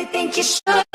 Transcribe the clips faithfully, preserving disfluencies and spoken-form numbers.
you think you should be.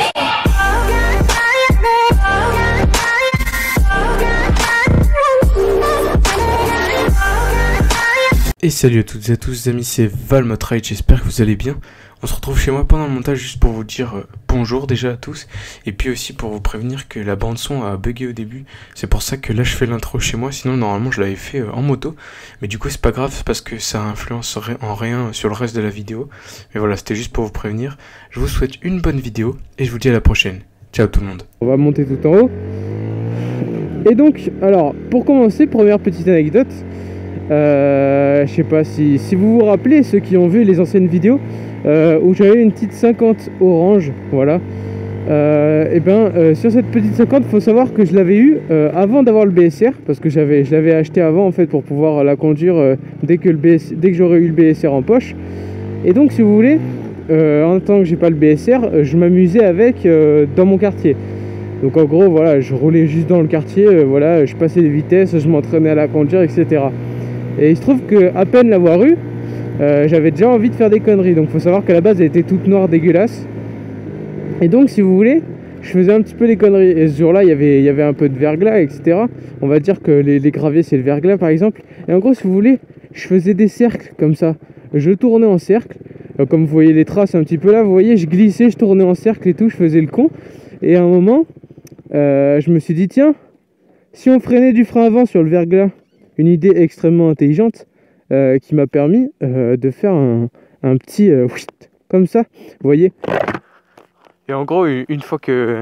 Et salut à toutes et à tous les amis, c'est Valmotride, j'espère que vous allez bien. On se retrouve chez moi pendant le montage juste pour vous dire euh, bonjour déjà à tous. Et puis aussi pour vous prévenir que la bande son a bugué au début. C'est pour ça que là je fais l'intro chez moi, sinon normalement je l'avais fait euh, en moto. Mais du coup c'est pas grave parce que ça influencerait en rien sur le reste de la vidéo. Mais voilà, c'était juste pour vous prévenir. Je vous souhaite une bonne vidéo et je vous dis à la prochaine. Ciao tout le monde. On va monter tout en haut. Et donc, alors pour commencer, première petite anecdote. Euh, je sais pas si, si vous vous rappelez, ceux qui ont vu les anciennes vidéos euh, où j'avais une petite cinquante orange, voilà. Euh, et ben euh, sur cette petite cinquante, faut savoir que je l'avais eu euh, avant d'avoir le B S R, parce que j'avais, je l'avais acheté avant en fait pour pouvoir la conduire euh, dès que le B S, dès que j'aurais eu le B S R en poche. Et donc si vous voulez, euh, en tant que j'ai pas le B S R, je m'amusais avec euh, dans mon quartier. Donc en gros voilà, je roulais juste dans le quartier, euh, voilà, je passais les vitesses, je m'entraînais à la conduire, et cetera. Et il se trouve que à peine l'avoir eu, euh, j'avais déjà envie de faire des conneries. Donc faut savoir qu'à la base elle était toute noire, dégueulasse. Et donc si vous voulez, je faisais un petit peu des conneries. Et ce jour-là, il y avait, il y avait un peu de verglas, et cetera. On va dire que les, les graviers c'est le verglas par exemple. Et en gros si vous voulez, je faisais des cercles comme ça. Je tournais en cercle. Euh, comme vous voyez les traces un petit peu là, vous voyez, je glissais, je tournais en cercle et tout, je faisais le con. Et à un moment, euh, je me suis dit tiens, si on freinait du frein avant sur le verglas. Une idée extrêmement intelligente euh, qui m'a permis euh, de faire un, un petit euh, comme ça, vous voyez. Et en gros, une fois que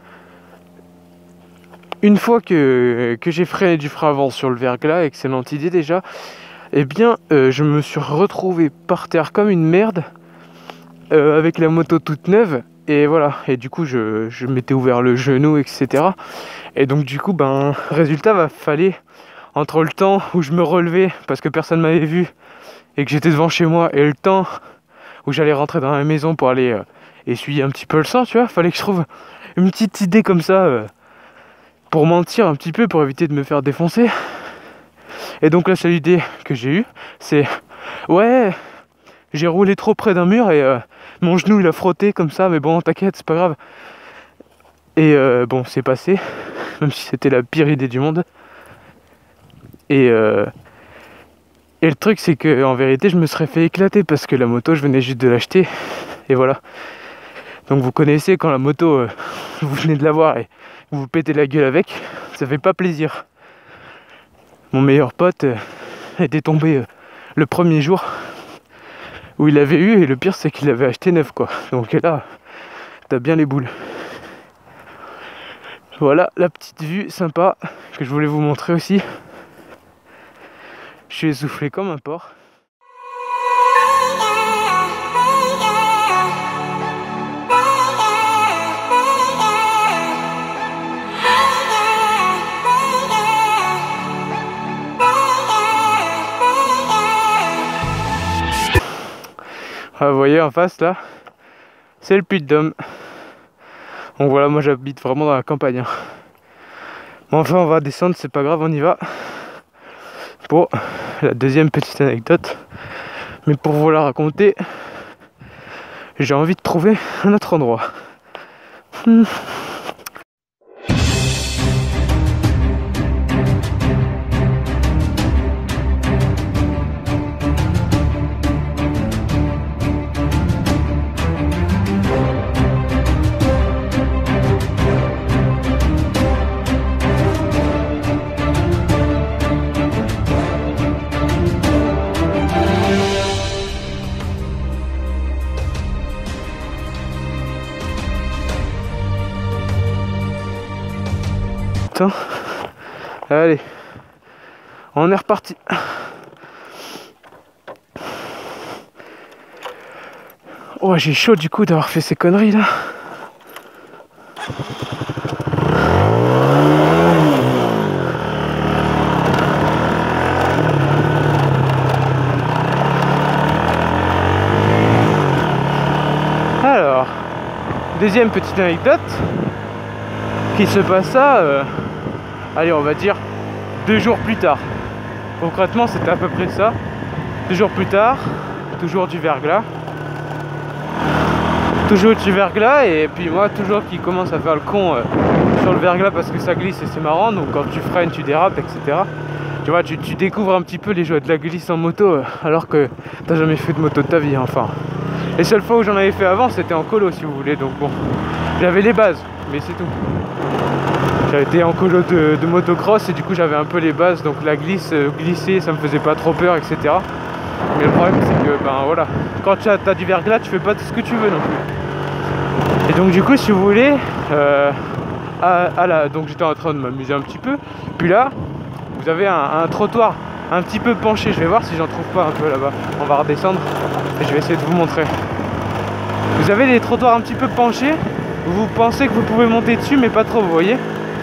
une fois que, que j'ai freiné du frein avant sur le verglas, excellente idée déjà, eh bien, euh, je me suis retrouvé par terre comme une merde euh, avec la moto toute neuve. Et voilà, et du coup, je, je m'étais ouvert le genou, et cetera. Et donc, du coup, ben, résultat, va fallait entre le temps où je me relevais parce que personne m'avait vu et que j'étais devant chez moi et le temps où j'allais rentrer dans la maison pour aller euh, essuyer un petit peu le sang, tu vois, fallait que je trouve une petite idée comme ça euh, pour mentir un petit peu, pour éviter de me faire défoncer. Et donc la seule idée que j'ai eue, c'est ouais, j'ai roulé trop près d'un mur et euh, mon genou il a frotté comme ça, mais bon t'inquiète, c'est pas grave. Et euh, bon, c'est passé, même si c'était la pire idée du monde. Et, euh, et le truc c'est que en vérité je me serais fait éclater parce que la moto je venais juste de l'acheter et voilà. Donc vous connaissez quand la moto euh, vous venez de l'avoir et vous vous pétez la gueule avec, ça fait pas plaisir. Mon meilleur pote euh, était tombé euh, le premier jour où il l'avait eu et le pire c'est qu'il l'avait acheté neuf quoi. Donc là t'as bien les boules. Voilà la petite vue sympa que je voulais vous montrer aussi. Je suis essoufflé comme un porc. Ah, vous voyez en face là, c'est le Puy-de-Dôme. Donc voilà, moi j'habite vraiment dans la campagne. Hein. Bon, enfin on va descendre, c'est pas grave, on y va. Pour la deuxième petite anecdote, mais pour vous la raconter, j'ai envie de trouver un autre endroit. Hmm. Allez, on est reparti. Oh, j'ai chaud du coup d'avoir fait ces conneries là. Alors, deuxième petite anecdote qui se passe ça. Euh... Allez, on va dire deux jours plus tard. Concrètement, c'était à peu près ça. Deux jours plus tard, toujours du verglas. toujours au-dessus du verglas, et puis moi toujours qui commence à faire le con euh, sur le verglas parce que ça glisse et c'est marrant, donc quand tu freines tu dérapes, etc. Tu vois, tu, tu découvres un petit peu les joies de la glisse en moto euh, alors que t'as jamais fait de moto de ta vie, enfin. Les seules fois où j'en avais fait avant c'était en colo si vous voulez, donc bon, j'avais les bases, mais c'est tout. J'avais été en colo de, de motocross et du coup j'avais un peu les bases, donc la glisse, euh, glisser ça me faisait pas trop peur, etc. Mais le problème c'est que ben voilà, quand tu as, as du verglas tu fais pas tout ce que tu veux non plus. Et donc du coup si vous voulez, euh, à, à la, donc j'étais en train de m'amuser un petit peu, puis là vous avez un, un trottoir un petit peu penché, je vais voir si j'en trouve pas un peu là-bas, on va redescendre et je vais essayer de vous montrer. Vous avez des trottoirs un petit peu penchés, vous pensez que vous pouvez monter dessus mais pas trop, vous voyez.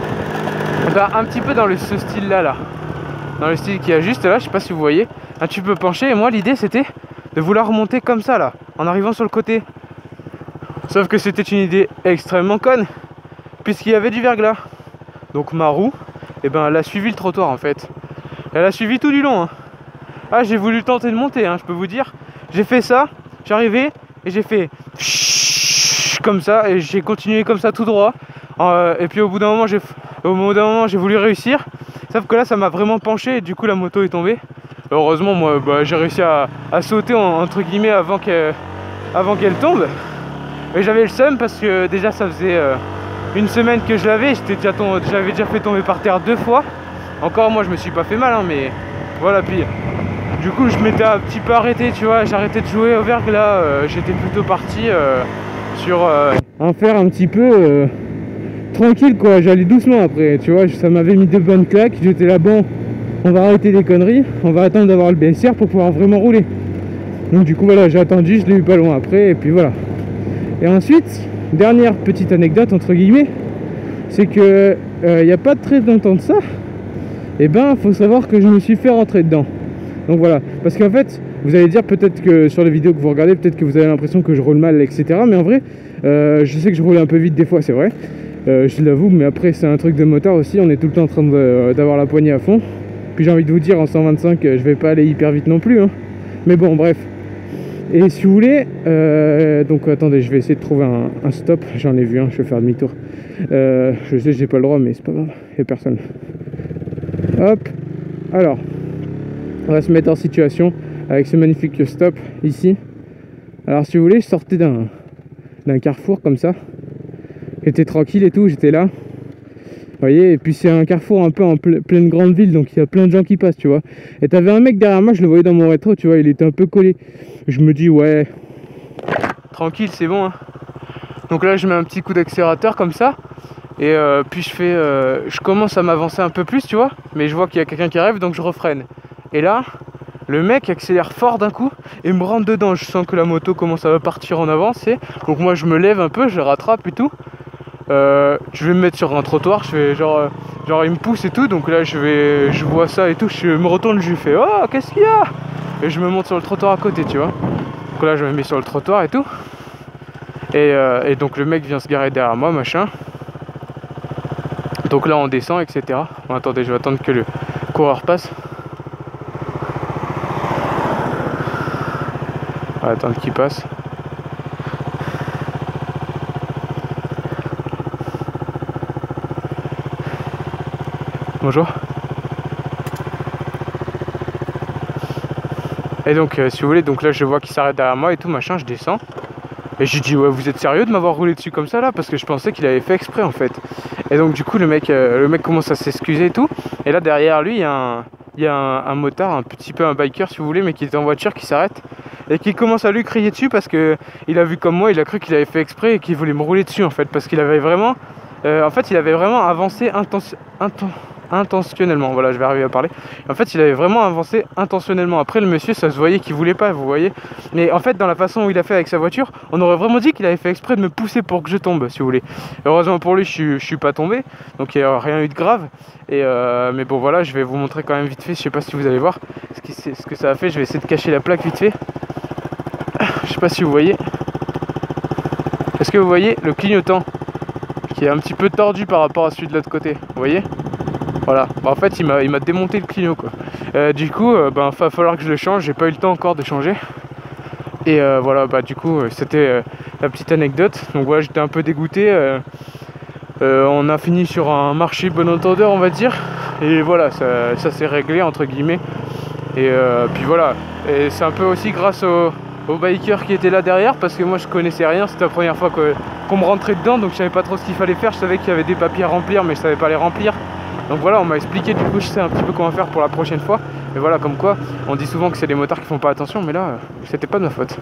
Ben, un petit peu dans le, ce style là là, dans le style qui a juste là, je sais pas si vous voyez, un petit peu penché, et moi l'idée c'était de vouloir remonter comme ça là, en arrivant sur le côté. Sauf que c'était une idée extrêmement conne, puisqu'il y avait du verglas. Donc ma roue, et ben elle a suivi le trottoir en fait. Elle a suivi tout du long. Hein. Ah j'ai voulu tenter de monter, hein, je peux vous dire. J'ai fait ça, j'arrivais et j'ai fait comme ça et j'ai continué comme ça tout droit. Euh, et puis au bout d'un moment j'ai au bout d'un moment j'ai voulu réussir. Sauf que là ça m'a vraiment penché et du coup la moto est tombée. Heureusement moi bah, j'ai réussi à, à sauter en, entre guillemets avant qu'elle avant qu'elle tombe. Et j'avais le seum parce que déjà ça faisait euh, une semaine que je l'avais, j'étais déjà tombé, j'avais déjà fait tomber par terre deux fois. Encore moi je me suis pas fait mal hein, mais voilà, puis du coup je m'étais un petit peu arrêté, tu vois, j'ai arrêté de jouer au verglas, euh, j'étais plutôt parti euh, sur euh, un faire un petit peu euh, tranquille quoi, j'allais doucement après, tu vois, ça m'avait mis de bonnes claques, j'étais là bon, on va arrêter les conneries, on va attendre d'avoir le B S R pour pouvoir vraiment rouler. Donc du coup voilà, j'ai attendu, je l'ai eu pas loin après et puis voilà. Et ensuite, dernière petite anecdote entre guillemets, c'est que il euh, n'y a pas très longtemps de ça, et ben faut savoir que je me suis fait rentrer dedans. Donc voilà, parce qu'en fait, vous allez dire peut-être que sur les vidéos que vous regardez, peut-être que vous avez l'impression que je roule mal, et cetera. Mais en vrai, euh, je sais que je roule un peu vite des fois, c'est vrai, euh, je l'avoue, mais après c'est un truc de motard aussi, on est tout le temps en train d'avoir la poignée à fond. Puis j'ai envie de vous dire, en cent vingt-cinq, je vais pas aller hyper vite non plus, hein. Mais bon, bref. Et si vous voulez, euh, donc attendez, je vais essayer de trouver un, un stop, j'en ai vu un, je vais faire demi-tour. Euh, je sais, j'ai pas le droit, mais c'est pas grave, il n'y a personne. Hop, alors, on va se mettre en situation avec ce magnifique stop ici. Alors si vous voulez, je sortais d'un d'un carrefour comme ça, j'étais tranquille et tout, j'étais là. Vous voyez, et puis c'est un carrefour un peu en ple pleine grande ville, donc il y a plein de gens qui passent, tu vois. Et t'avais un mec derrière moi, je le voyais dans mon rétro, tu vois, il était un peu collé. Je me dis, ouais, tranquille, c'est bon. Hein. Donc là, je mets un petit coup d'accélérateur comme ça. Et euh, puis je fais, euh, je commence à m'avancer un peu plus, tu vois. Mais je vois qu'il y a quelqu'un qui arrive, donc je refreine. Et là, le mec accélère fort d'un coup et me rentre dedans. Je sens que la moto commence à partir en avance. Et donc moi, je me lève un peu, je le rattrape et tout. Euh, je vais me mettre sur un trottoir, je vais genre, euh, genre il me pousse et tout, donc là je vais, je vois ça et tout, je me retourne, je lui fais oh qu'est-ce qu'il y a, et je me monte sur le trottoir à côté, tu vois. Donc là je me mets sur le trottoir et tout, et, euh, et donc le mec vient se garer derrière moi, machin. Donc là on descend, et cetera. Bon, attendez, je vais attendre que le coureur passe. On va attendre qu'il passe. Bonjour. Et donc euh, si vous voulez, donc là je vois qu'il s'arrête derrière moi et tout machin, je descends. Et je lui dis ouais, vous êtes sérieux de m'avoir roulé dessus comme ça là, parce que je pensais qu'il avait fait exprès en fait. Et donc du coup le mec euh, le mec commence à s'excuser et tout. Et là derrière lui il y a un il y a un, un motard, un petit peu un biker si vous voulez, mais qui était en voiture, qui s'arrête et qui commence à lui crier dessus parce que il a vu comme moi, il a cru qu'il avait fait exprès et qu'il voulait me rouler dessus en fait, parce qu'il avait vraiment euh, en fait il avait vraiment avancé intention inten intentionnellement, voilà, je vais arriver à parler. En fait, il avait vraiment avancé intentionnellement. Après, le monsieur, ça se voyait qu'il voulait pas, vous voyez. Mais en fait, dans la façon où il a fait avec sa voiture, on aurait vraiment dit qu'il avait fait exprès de me pousser pour que je tombe, si vous voulez. Heureusement pour lui, je suis, je suis pas tombé, donc il n'y a rien eu de grave. Et euh, mais bon, voilà, je vais vous montrer quand même vite fait. Je sais pas si vous allez voir ce, qui, ce que ça a fait. Je vais essayer de cacher la plaque vite fait. Je sais pas si vous voyez. Est-ce que vous voyez le clignotant qui est un petit peu tordu par rapport à celui de l'autre côté, vous voyez? Voilà, bah en fait il m'a démonté le clignot quoi. Euh, du coup, euh, ben, va falloir que je le change, j'ai pas eu le temps encore de changer. Et euh, voilà, bah du coup, c'était euh, la petite anecdote. Donc voilà, j'étais un peu dégoûté. Euh, euh, on a fini sur un marché bon entendeur, on va dire. Et voilà, ça, ça s'est réglé, entre guillemets. Et euh, puis voilà, et c'est un peu aussi grâce aux, aux bikers qui étaient là derrière, parce que moi je connaissais rien, c'était la première fois que, qu'on me rentrait dedans, donc je savais pas trop ce qu'il fallait faire. Je savais qu'il y avait des papiers à remplir, mais je savais pas les remplir. Donc voilà, on m'a expliqué, du coup je sais un petit peu comment faire pour la prochaine fois. Et voilà, comme quoi, on dit souvent que c'est les motards qui font pas attention, mais là, c'était pas de ma faute.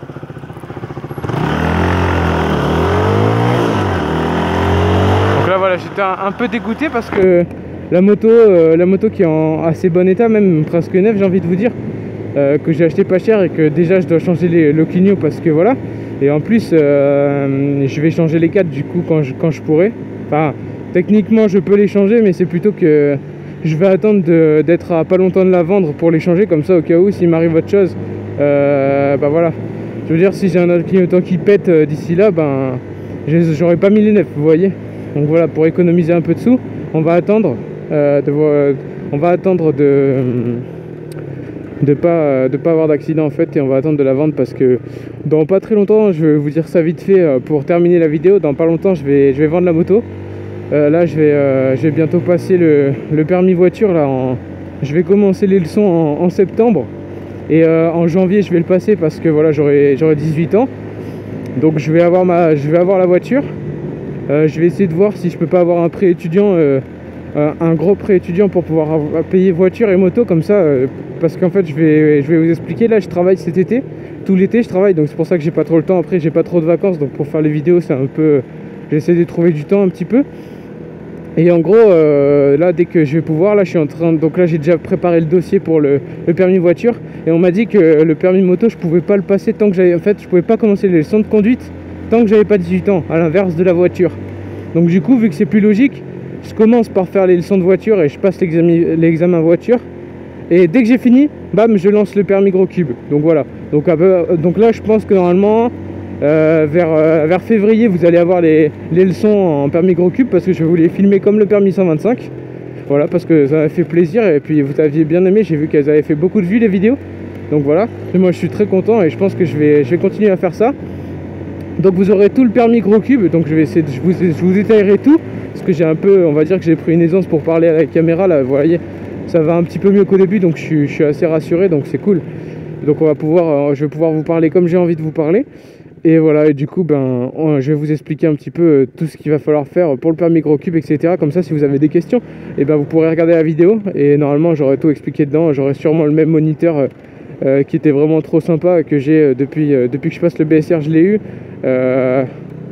Donc là voilà, j'étais un, un peu dégoûté parce que la moto, euh, la moto qui est en assez bon état, même presque neuve, j'ai envie de vous dire, euh, que j'ai acheté pas cher et que déjà je dois changer les, le clignot parce que voilà. Et en plus, euh, je vais changer les cadres du coup quand je, quand je pourrai. Enfin, techniquement je peux les changer, mais c'est plutôt que je vais attendre d'être à pas longtemps de la vendre pour les changer, comme ça au cas où s'il m'arrive autre chose, euh, bah voilà. Je veux dire, si j'ai un autre clignotant qui pète euh, d'ici là, ben j'aurais pas mis les neufs, vous voyez. Donc voilà, pour économiser un peu de sous, on va attendre euh, de voir, on va attendre de de pas de pas avoir d'accident en fait, et on va attendre de la vendre parce que dans pas très longtemps, je vais vous dire ça vite fait euh, pour terminer la vidéo, dans pas longtemps je vais je vais vendre la moto. Euh, là je vais, euh, je vais bientôt passer le, le permis voiture là en... Je vais commencer les leçons en, en septembre. Et euh, en janvier je vais le passer parce que voilà, j'aurai dix-huit ans. Donc je vais avoir, ma, je vais avoir la voiture. euh, Je vais essayer de voir si je peux pas avoir un prêt étudiant, euh, un gros prêt étudiant pour pouvoir avoir, payer voiture et moto comme ça. euh, Parce qu'en fait je vais, je vais vous expliquer, là je travaille cet été. Tout l'été je travaille, donc c'est pour ça que j'ai pas trop le temps. Après j'ai pas trop de vacances, donc pour faire les vidéos c'est un peu... J'essaie de trouver du temps un petit peu. Et en gros, euh, là, dès que je vais pouvoir, là, je suis en train de... Donc là, j'ai déjà préparé le dossier pour le, le permis voiture. Et on m'a dit que le permis moto, je pouvais pas le passer tant que j'avais... En fait, je pouvais pas commencer les leçons de conduite tant que j'avais pas dix-huit ans, à l'inverse de la voiture. Donc du coup, vu que c'est plus logique, je commence par faire les leçons de voiture et je passe l'examen voiture. Et dès que j'ai fini, bam, je lance le permis gros cube. Donc voilà. Donc, euh, donc là, je pense que normalement... Euh, vers, euh, vers février vous allez avoir les, les leçons en permis gros cube, parce que je vais vous les filmer comme le permis cent vingt-cinq. Voilà, parce que ça m'a fait plaisir et puis vous aviez bien aimé, j'ai vu qu'elles avaient fait beaucoup de vues les vidéos. Donc voilà, et moi je suis très content et je pense que je vais, je vais continuer à faire ça. Donc vous aurez tout le permis gros cube, donc je vais essayer de, je vous, je vous détaillerai tout, parce que j'ai un peu, on va dire que j'ai pris une aisance pour parler à la caméra là, vous voyez, ça va un petit peu mieux qu'au début, donc je suis, je suis assez rassuré, donc c'est cool. Donc on va pouvoir, je vais pouvoir vous parler comme j'ai envie de vous parler. Et voilà, et du coup, ben, je vais vous expliquer un petit peu tout ce qu'il va falloir faire pour le permis gros cube, et cetera. Comme ça, si vous avez des questions, et ben, vous pourrez regarder la vidéo. Et normalement, j'aurai tout expliqué dedans. J'aurai sûrement le même moniteur euh, qui était vraiment trop sympa, que j'ai depuis, euh, depuis que je passe le B S R, je l'ai eu. Euh,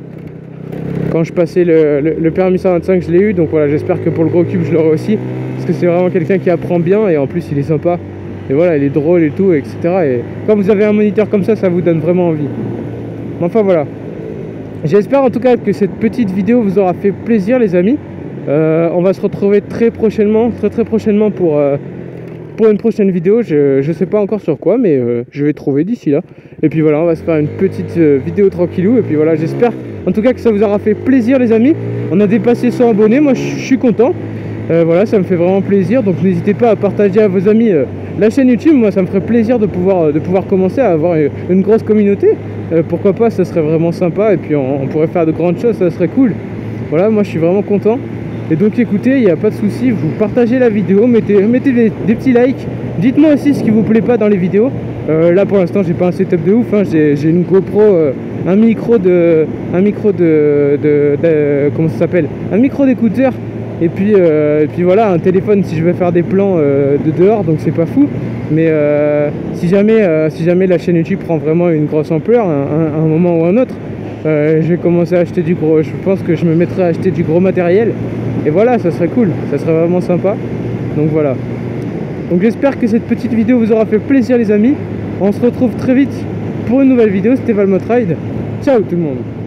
quand je passais le, le, le permis cent vingt-cinq, je l'ai eu. Donc voilà, j'espère que pour le gros cube, je l'aurai aussi. Parce que c'est vraiment quelqu'un qui apprend bien, et en plus, il est sympa. Et voilà, il est drôle et tout, et cetera. Et quand vous avez un moniteur comme ça, ça vous donne vraiment envie. Enfin voilà, j'espère en tout cas que cette petite vidéo vous aura fait plaisir les amis. euh, On va se retrouver très prochainement, très très prochainement pour, euh, pour une prochaine vidéo. Je, je sais pas encore sur quoi, mais euh, je vais trouver d'ici là. Et puis voilà, on va se faire une petite euh, vidéo tranquillou. Et puis voilà, j'espère en tout cas que ça vous aura fait plaisir les amis. On a dépassé cent abonnés, moi je suis content. euh, Voilà, ça me fait vraiment plaisir. Donc n'hésitez pas à partager à vos amis euh, la chaîne YouTube. Moi ça me ferait plaisir de pouvoir, de pouvoir commencer à avoir une, une grosse communauté. Euh, pourquoi pas, ça serait vraiment sympa. Et puis on, on pourrait faire de grandes choses, ça serait cool. Voilà, moi je suis vraiment content. Et donc écoutez, il n'y a pas de souci, vous partagez la vidéo, mettez, mettez des, des petits likes. Dites-moi aussi ce qui vous plaît pas dans les vidéos. euh, Là pour l'instant j'ai pas un setup de ouf, hein. J'ai une GoPro, euh, un micro de... Un micro de... de, de comment ça s'appelle, un micro d'écouteur. Et puis, euh, et puis voilà, un téléphone si je vais faire des plans euh, de dehors, donc c'est pas fou. Mais euh, si, jamais, euh, si jamais la chaîne YouTube prend vraiment une grosse ampleur, un, un, un moment ou un autre, euh, je vais commencer à acheter du gros. Je pense que je me mettrai à acheter du gros matériel. Et voilà, ça serait cool, ça serait vraiment sympa. Donc voilà. Donc j'espère que cette petite vidéo vous aura fait plaisir les amis. On se retrouve très vite pour une nouvelle vidéo. C'était Valmotride. Ciao tout le monde.